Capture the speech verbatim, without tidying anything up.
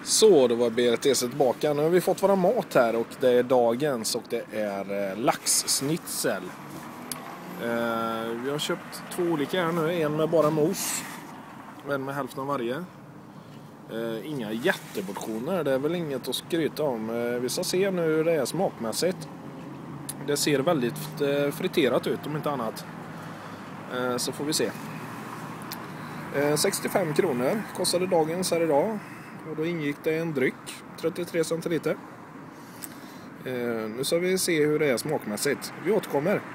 Så, då var B R T C tillbaka. Nu har vi fått våra mat här och det är dagens och det är eh, laxsnitzel. Eh, vi har köpt två olika här nu, en med bara mos och en med hälften av varje. Eh, inga jätteportioner, det är väl inget att skryta om. Eh, vi ska se nu hur det är smakmässigt. Det ser väldigt eh, friterat ut om inte annat. Eh, så får vi se. Eh, sextiofem kronor kostade dagens här idag. Och då ingick det en dryck, trettiotre centiliter. Eh, nu ska vi se hur det är smakmässigt. Vi återkommer.